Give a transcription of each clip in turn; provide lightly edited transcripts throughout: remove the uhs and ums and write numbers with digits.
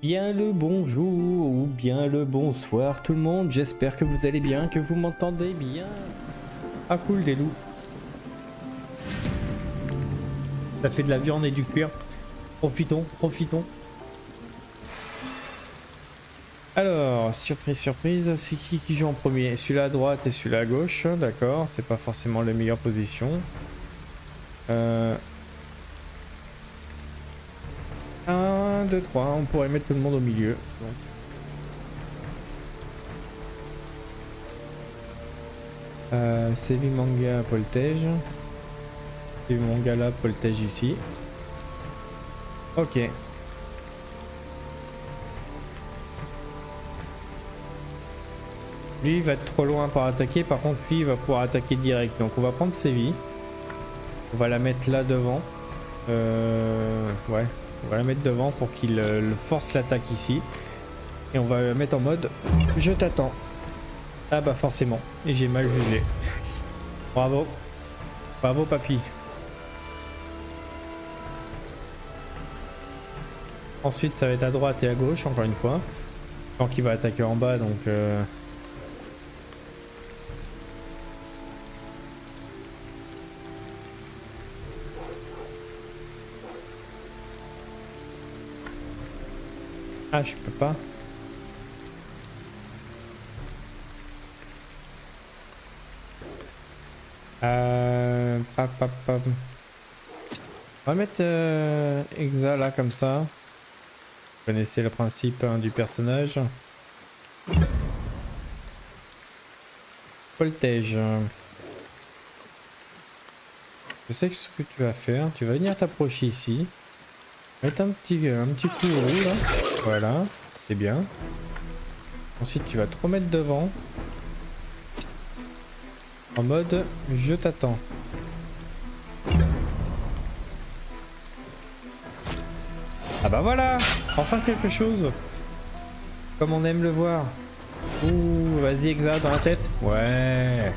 Bien le bonjour ou bien le bonsoir tout le monde, j'espère que vous allez bien, que vous m'entendez bien. Ah cool des loups. Ça fait de la viande et du cuir. Profitons, profitons. Alors, surprise, surprise, c'est qui joue en premier? Celui-là à droite et celui-là à gauche, d'accord, c'est pas forcément la meilleure position. 1, 2, 3, on pourrait mettre tout le monde au milieu. Sévi manga poltège. Sévi manga là, poltège ici. Ok. Lui il va être trop loin pour attaquer, par contre lui il va pouvoir attaquer direct. Donc on va prendre Sévi. On va la mettre là devant. Ouais, on va la mettre devant pour qu'il force l'attaque ici. Et on va la mettre en mode je t'attends. Ah bah forcément, et j'ai mal jugé. Bravo. Bravo papy. Ensuite ça va être à droite et à gauche encore une fois. Tant qu'il va attaquer en bas donc... Ah je peux pas. On va mettre Exa là comme ça. Vous connaissez le principe hein, du personnage. Voltage. Je sais ce que tu vas faire. Tu vas venir t'approcher ici. Mettre un petit coup au roux là. Voilà, c'est bien. Ensuite tu vas te remettre devant. En mode je t'attends. Ah bah voilà, enfin quelque chose. Comme on aime le voir. Ouh, vas-y Exa dans la tête. Ouais.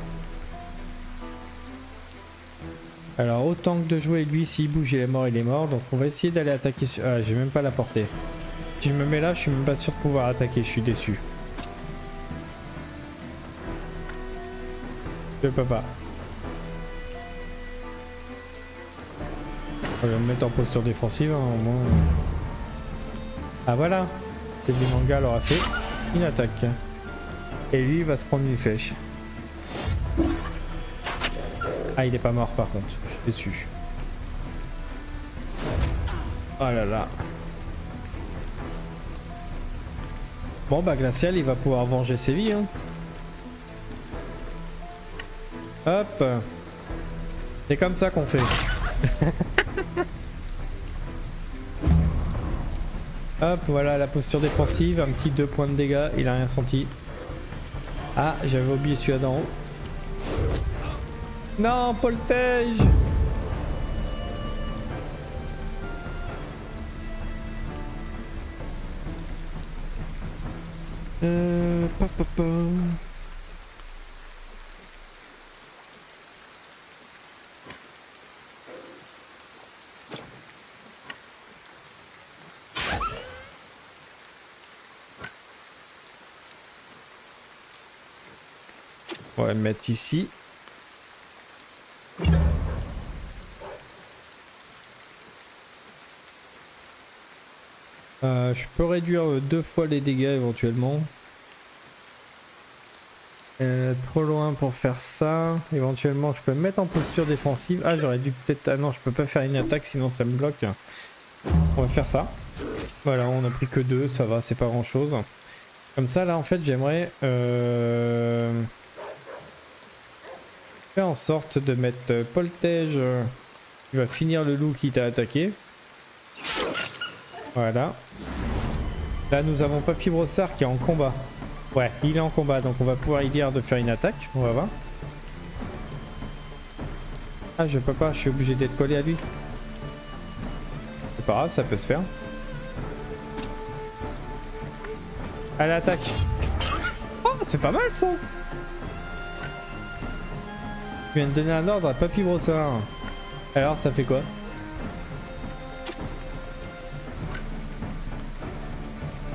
Alors autant que de jouer lui, s'il bouge il est mort, il est mort. Donc on va essayer d'aller attaquer sur... Ah j'ai même pas la portée. Si je me mets là, je suis même pas sûr de pouvoir attaquer, je suis déçu. Je peux pas. On va me mettre en posture défensive, hein, au moins. Ah voilà, c'est du manga leur a fait une attaque. Et lui il va se prendre une flèche. Ah il est pas mort par contre, je suis déçu. Oh là là. Bon bah Glacial il va pouvoir venger ses vies hein. Hop. C'est comme ça qu'on fait. Hop voilà la posture défensive, un petit 2 points de dégâts, il a rien senti. Ah j'avais oublié celui-là d'en haut. Non Poltège. Papa. On va le mettre ici. Je peux réduire 2 fois les dégâts éventuellement. Trop loin pour faire ça. Éventuellement je peux me mettre en posture défensive. Ah j'aurais dû peut-être... Ah non je peux pas faire une attaque sinon ça me bloque. On va faire ça. Voilà on a pris que 2, ça va, c'est pas grand chose. Comme ça là en fait j'aimerais faire en sorte de mettre Poltège qui va finir le loup qui t'a attaqué. Voilà. Là nous avons Papy Brossard qui est en combat. Ouais, il est en combat donc on va pouvoir y dire de faire une attaque. On va voir. Ah je peux pas, je suis obligé d'être collé à lui. C'est pas grave, ça peut se faire. À l'attaque. Oh c'est pas mal ça. Je viens de donner un ordre à Papy Brossard. Alors ça fait quoi?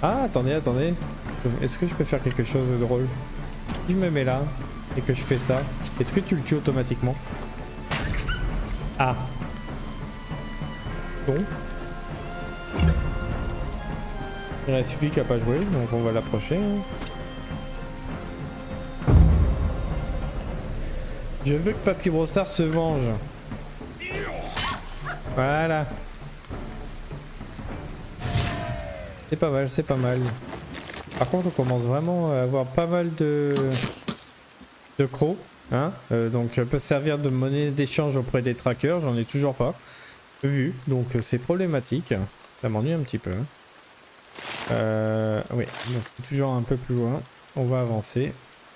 Ah, attendez, attendez. Est-ce que je peux faire quelque chose de drôle? Si je me mets là et que je fais ça, est-ce que tu le tues automatiquement? Ah. Bon. Il reste celui qui a pas joué, donc on va l'approcher. Je veux que Papy Brossard se venge. Voilà. C'est pas mal, c'est pas mal. Par contre, on commence vraiment à avoir pas mal de crocs. Hein, donc peut servir de monnaie d'échange auprès des trackers, j'en ai toujours pas vu, donc c'est problématique, ça m'ennuie un petit peu. Oui, donc c'est toujours un peu plus loin, on va avancer.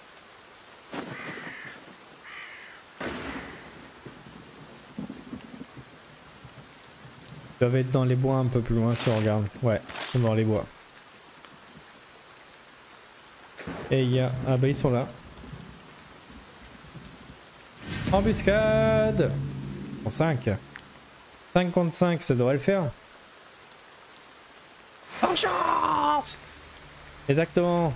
Ils doivent être dans les bois un peu plus loin si on regarde, ouais, ils sont dans les bois. Et il y a, ah bah ils sont là. Embuscade. En 5. 5 contre 5, ça devrait le faire. En chance. Exactement.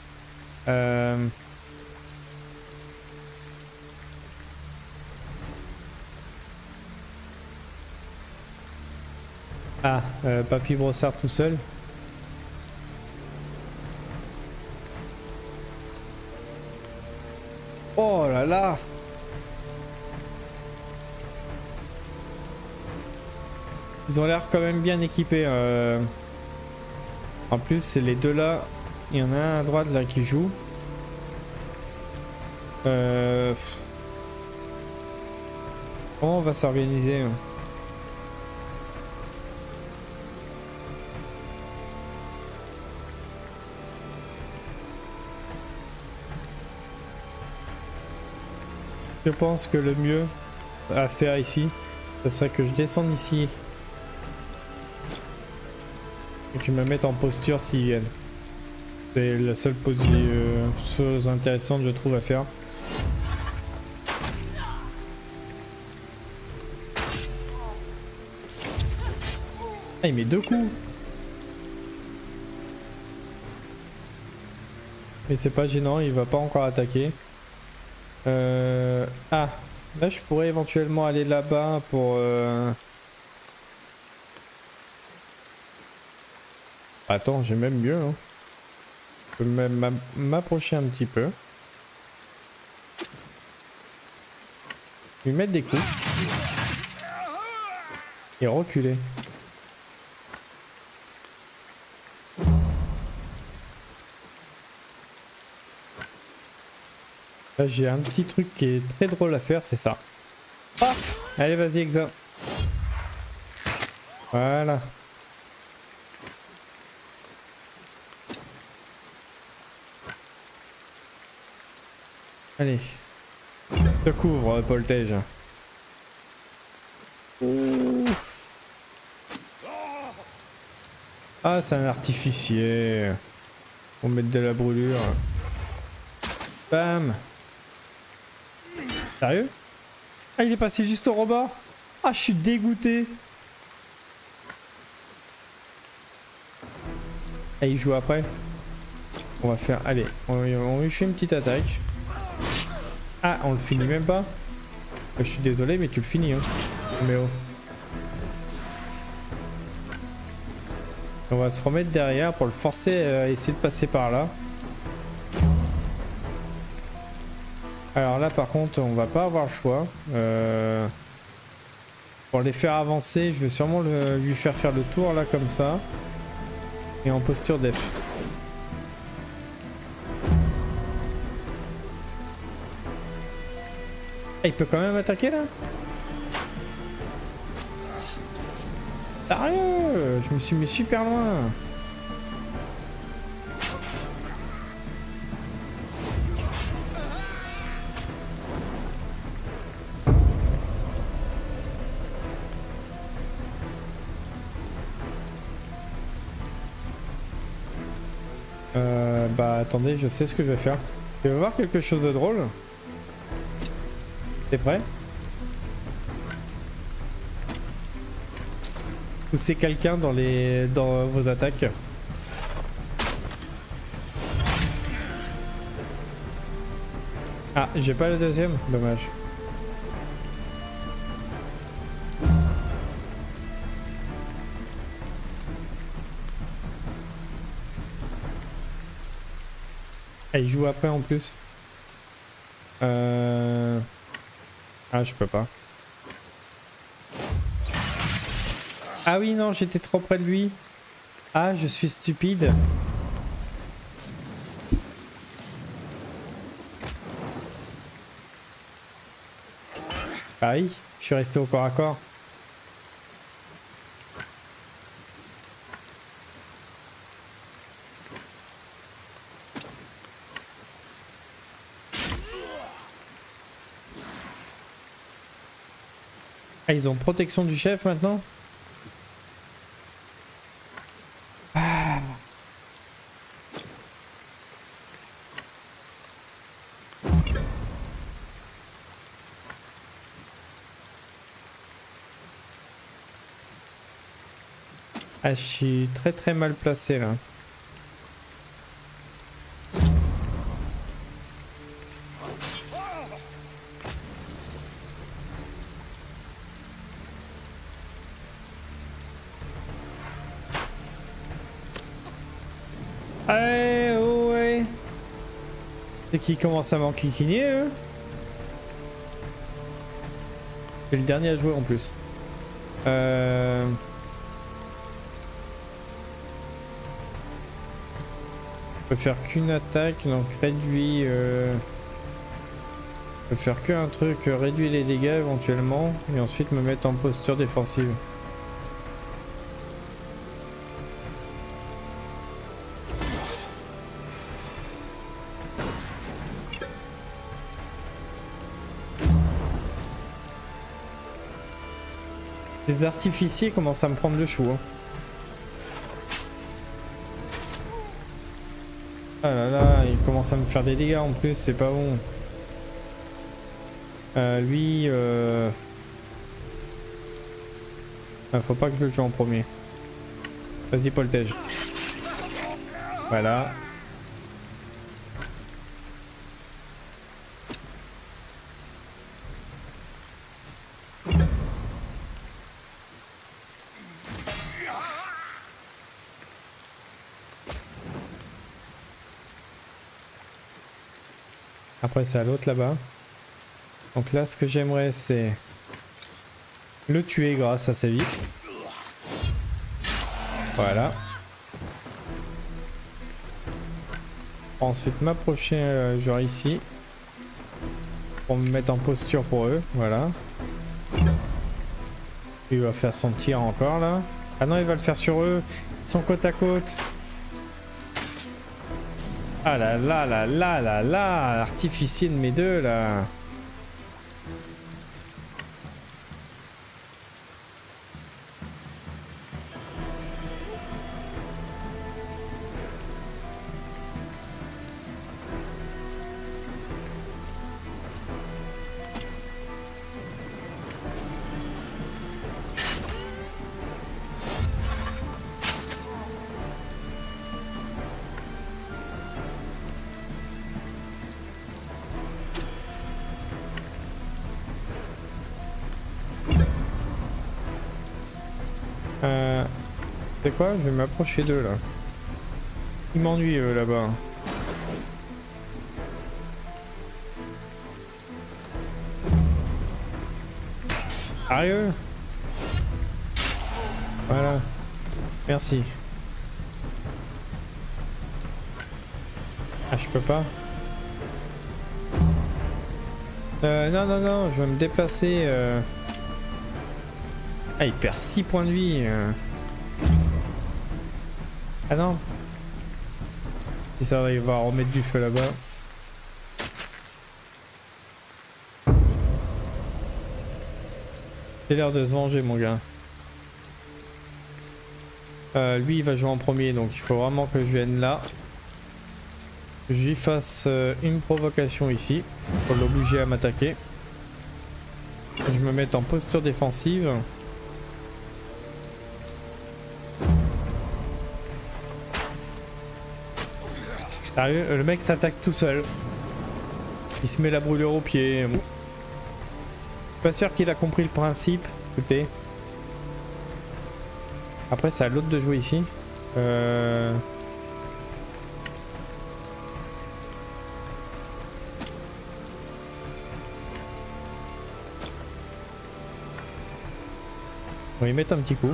Ah, Papy Brossard tout seul. Oh là là. Ils ont l'air quand même bien équipés. En plus, c'est les deux là. Il y en a un à droite là qui joue. Comment on va s'organiser? Je pense que le mieux à faire ici, ce serait que je descende ici. Et que je me mette en posture s'ils viennent. C'est la seule chose intéressante je trouve à faire. Ah, il met 2 coups. Mais c'est pas gênant, il va pas encore attaquer. Ah, là je pourrais éventuellement aller là-bas pour... Attends, j'ai même mieux. Hein. Je peux même m'approcher un petit peu. Lui mettre des coups. Et reculer. Là j'ai un petit truc qui est très drôle à faire, c'est ça. Ah, allez vas-y Exa. Voilà. Allez. Te couvre, Poltège. Ah, c'est un artificier. On met de la brûlure. Bam. Sérieux? Ah, il est passé juste au rebord. Ah, je suis dégoûté. Et il joue après. On va faire... Allez, on lui fait une petite attaque. Ah, on le finit même pas. Je suis désolé, mais tu le finis. Hein. Mais oh. On va se remettre derrière pour le forcer à essayer de passer par là. Alors là par contre on va pas avoir le choix. Pour les faire avancer je vais sûrement lui faire le tour là comme ça. Et en posture def. Ah, il peut quand même attaquer là? Sérieux? Je me suis mis super loin. Bah attendez, je sais ce que je vais faire. Tu veux voir quelque chose de drôle? T'es prêt? Poussez quelqu'un dans vos attaques. Ah, j'ai pas le deuxième, dommage. Ah, il joue après en plus. Ah, je peux pas. Ah oui, non, j'étais trop près de lui. Ah, je suis stupide. Ah oui, je suis resté au corps à corps. Ah, ils ont protection du chef maintenant? Ah. Ah, je suis très mal placé là. Ah ouais. C'est qui commence à m'enquiquiner eux? C'est le dernier à jouer en plus. Je peux faire qu'une attaque, donc réduit. Je peux faire qu'un truc, réduire les dégâts éventuellement, et ensuite me mettre en posture défensive. Les artificiers commencent à me prendre le chou. Hein. Ah là là, il commence à me faire des dégâts en plus, c'est pas bon. Lui, faut pas que je le joue en premier. Vas-y, Poltège. Voilà. Après, c'est à l'autre là-bas. Donc là, ce que j'aimerais, c'est le tuer grâce à sa vie. Voilà. Ensuite, m'approcher genre ici. Pour me mettre en posture pour eux. Voilà. Il va faire son tir encore là. Ah non, il va le faire sur eux. Ils sont côte à côte. Ah là là là là là là. L'artificier de mes deux là. C'est quoi? Je vais m'approcher d'eux là. Ils m'ennuient là-bas. Sérieux? Voilà. Merci. Ah, je peux pas? Non, non, non, je vais me déplacer. Ah, il perd 6 points de vie. Ah non. Si ça va, il va remettre du feu là-bas. C'est l'heure de se venger, mon gars. Lui, il va jouer en premier, donc il faut vraiment que je vienne là. Que je lui fasse une provocation ici. Pour l'obliger à m'attaquer. Je me mette en posture défensive. Sérieux, le mec s'attaque tout seul. Il se met la brûlure au pied. Pas sûr qu'il a compris le principe. Écoutez. Après, c'est à l'autre de jouer ici. On va y mettre un petit coup.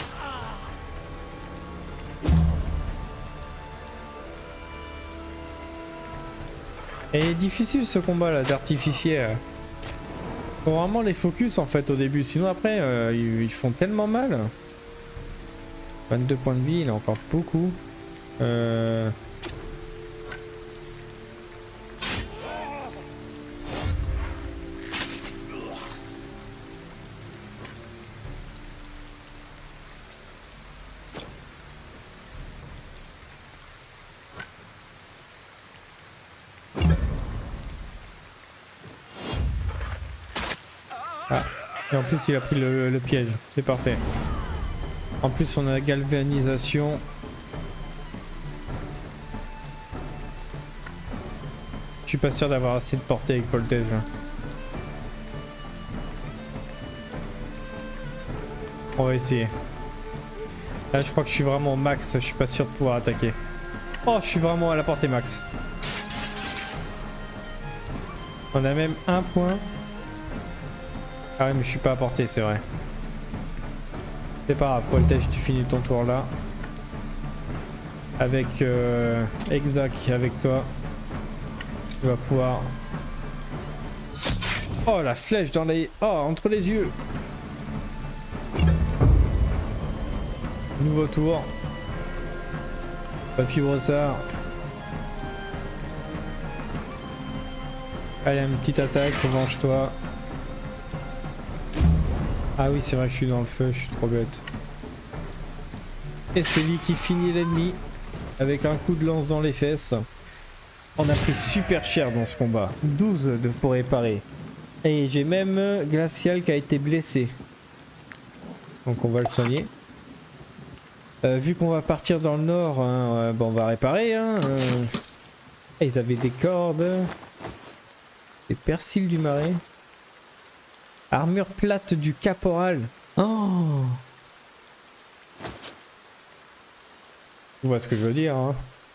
Et il est difficile ce combat là d'artificier. Faut vraiment les focus en fait au début, sinon après ils font tellement mal. 22 points de vie, il a encore beaucoup. Ah, et en plus il a pris le piège, c'est parfait. En plus on a la galvanisation. Je suis pas sûr d'avoir assez de portée avec Voltage. On va essayer. Là je crois que je suis vraiment au max, je suis pas sûr de pouvoir attaquer. Oh, je suis vraiment à la portée max. On a même un point. Ah ouais mais je suis pas à portée, c'est vrai. C'est pas grave, Voltage, tu finis ton tour là. Avec Exact, avec toi. Tu vas pouvoir... Oh la flèche dans les... Oh, entre les yeux. Nouveau tour. Papy Brossard. Allez, une petite attaque, revanche-toi. Ah oui, c'est vrai que je suis dans le feu, je suis trop bête. Et c'est lui qui finit l'ennemi avec un coup de lance dans les fesses. On a pris super cher dans ce combat. 12 pour réparer. Et j'ai même Glacial qui a été blessé. Donc on va le soigner. Vu qu'on va partir dans le nord, hein, bon, on va réparer. Hein, ils avaient des cordes. Des persils du marais. Armure plate du caporal. Oh! Tu vois ce que je veux dire, hein.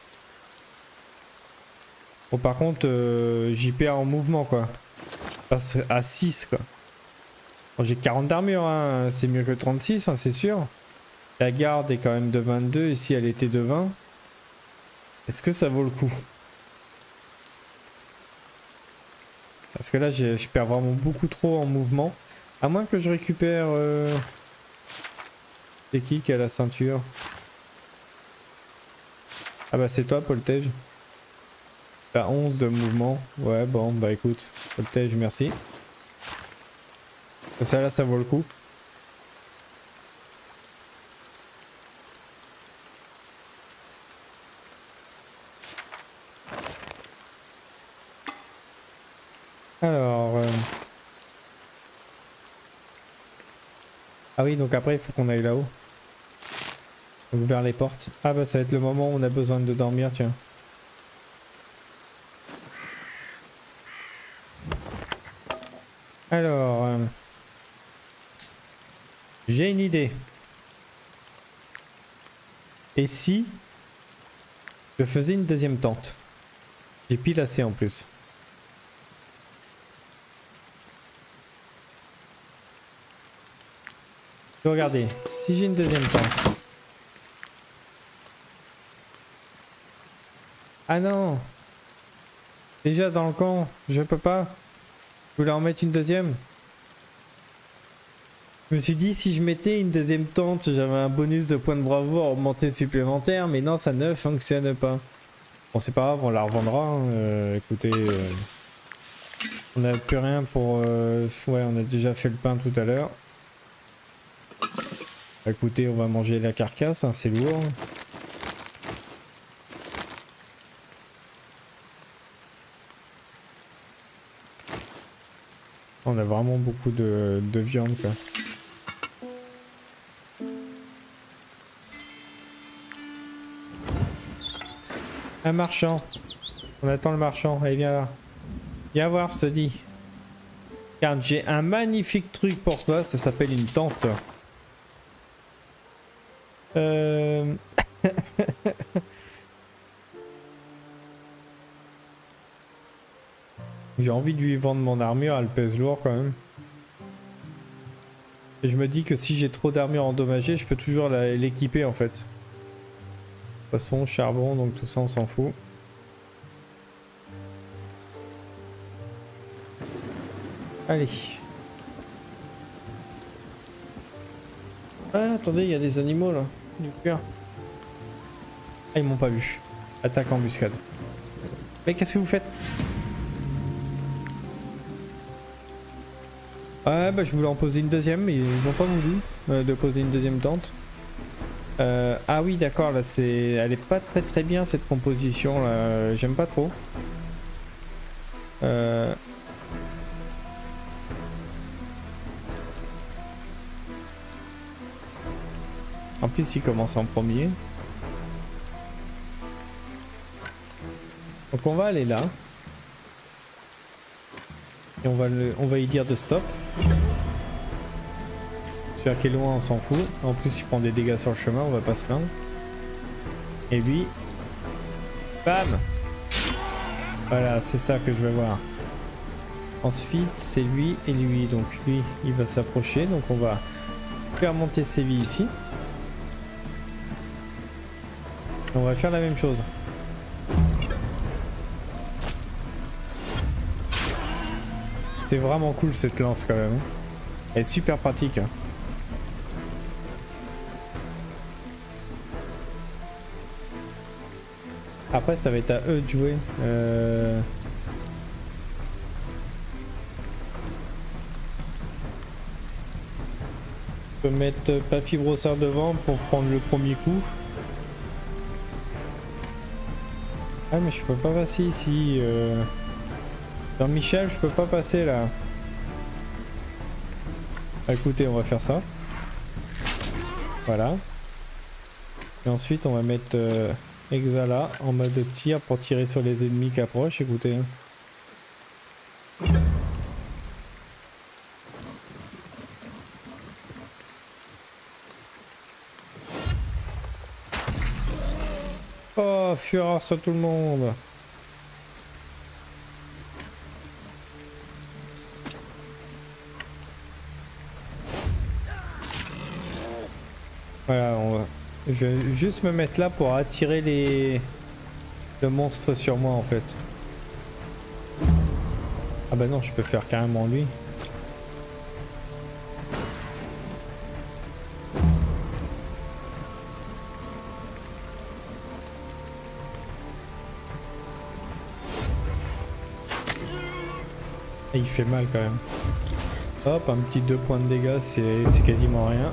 Bon, par contre, j'y perds en mouvement, quoi. Je passe à 6, quoi. Bon, j'ai 40 d'armure, hein. C'est mieux que 36, hein, c'est sûr. La garde est quand même de 22, ici elle était de 20. Est-ce que ça vaut le coup? Parce que là, je perds vraiment beaucoup trop en mouvement. À moins que je récupère... C'est qui a la ceinture? Ah bah c'est toi, Voltage. T'as 11 de mouvement. Ouais, bon, bah écoute. Voltage, merci. Ça là, ça vaut le coup. Alors... Ah oui, donc après, il faut qu'on aille là-haut. Donc vers les portes. Ah bah ça va être le moment où on a besoin de dormir, tiens. Alors... j'ai une idée. Et si... je faisais une deuxième tente? J'ai pile assez en plus. Regardez, si j'ai une deuxième tente. Ah non! Déjà dans le camp, je peux pas. Je voulais en mettre une deuxième. Je me suis dit si je mettais une deuxième tente, j'avais un bonus de points de bravoure augmenté supplémentaire, mais non, ça ne fonctionne pas. Bon, c'est pas grave, on la revendra. Hein. Écoutez, on n'a plus rien pour... ouais, on a déjà fait le pain tout à l'heure. Écoutez, on va manger la carcasse, hein, c'est lourd. On a vraiment beaucoup de viande, quoi. Un marchand. On attend le marchand. Allez, viens là. Viens voir, je te dis. Car j'ai un magnifique truc pour toi, ça s'appelle une tente. J'ai envie de lui vendre mon armure, elle pèse lourd quand même. Et je me dis que si j'ai trop d'armure endommagée, je peux toujours l'équiper en fait. De toute façon, charbon, donc tout ça on s'en fout. Allez. Ah, attendez, il y a des animaux là. Du cœur. Ah, ils m'ont pas vu. Attaque embuscade. Mais qu'est-ce que vous faites? Ah bah je voulais en poser une deuxième, mais ils ont pas voulu de poser une deuxième tente. Ah oui d'accord, là c'est, elle est pas très bien cette composition là, j'aime pas trop. En plus il commence en premier. Donc on va aller là. Et on va y dire de stop. Celui qui est loin on s'en fout. En plus il prend des dégâts sur le chemin, on va pas se plaindre. Et lui, bam. Voilà, c'est ça que je veux voir. Ensuite c'est lui et lui. Donc lui il va s'approcher. Donc on va faire monter ses vies ici. Et on va faire la même chose. C'est vraiment cool cette lance quand même. Elle est super pratique. Après ça va être à eux de jouer. Je peux mettre Papy Brossard devant pour prendre le premier coup. Ah mais je peux pas passer ici. Dans Michel je peux pas passer là. Bah, écoutez on va faire ça. Voilà. Et ensuite on va mettre Exala en mode tir pour tirer sur les ennemis qui approchent. Écoutez. Oh, fureur sur tout le monde. Voilà, je vais juste me mettre là pour attirer le monstre sur moi en fait. Ah bah non, je peux faire carrément lui. Et il fait mal quand même. Hop, un petit 2 points de dégâts, c'est quasiment rien.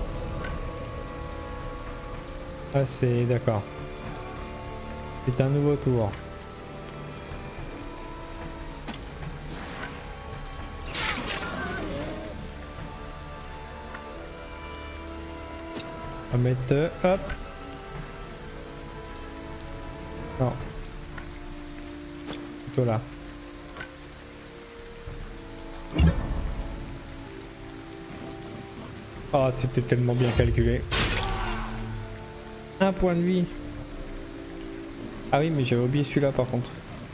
Ah c'est d'accord. C'est un nouveau tour. On va mettre hop. Non. Plutôt là. Oh c'était tellement bien calculé. Un point de vie. Ah oui mais j'avais oublié celui-là par contre.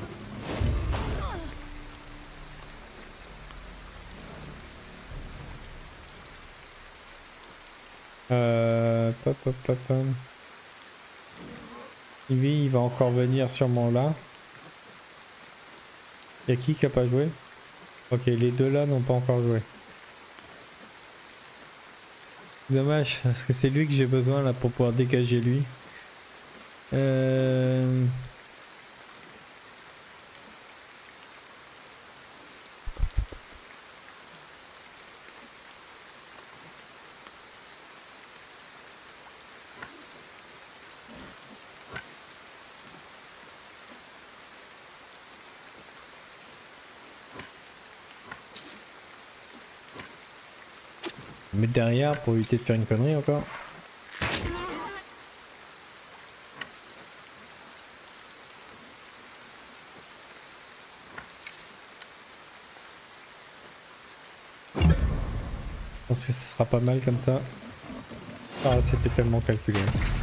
Pop, pop, pop, pop. Lui il va encore venir sûrement là. Y'a qui a pas joué? Ok les deux là n'ont pas encore joué. Dommage parce que c'est lui que j'ai besoin là pour pouvoir dégager lui. Mettre derrière pour éviter de faire une connerie encore. pense que ce sera pas mal comme ça. Ah, c'était tellement calculé.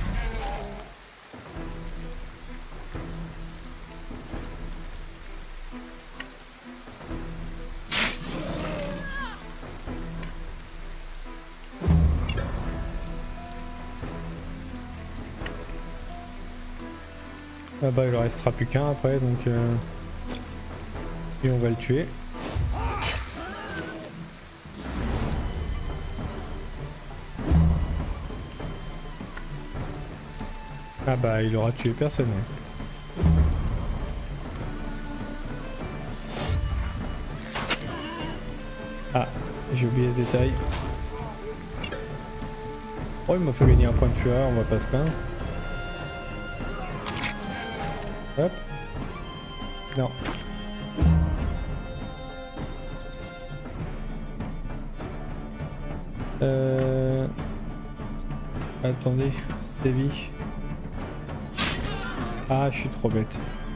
Ah bah il en restera plus qu'un après donc et on va le tuer. Ah bah il aura tué personne. Ouais. Ah j'ai oublié ce détail. Oh il m'a fait gagner un point de fureur, on va pas se plaindre. Hop. Non. Attendez, Stevie. Ah, je suis trop bête.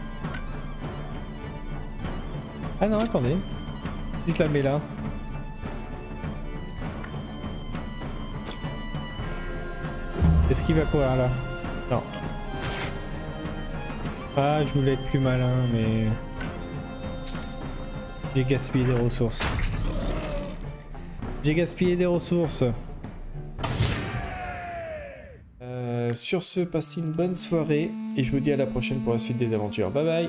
Ah non, attendez. Si je la mets là. Est-ce qu'il va courir là? Non. Ah, je voulais être plus malin, mais... J'ai gaspillé des ressources. J'ai gaspillé des ressources. Sur ce, passez une bonne soirée et je vous dis à la prochaine pour la suite des aventures. Bye bye!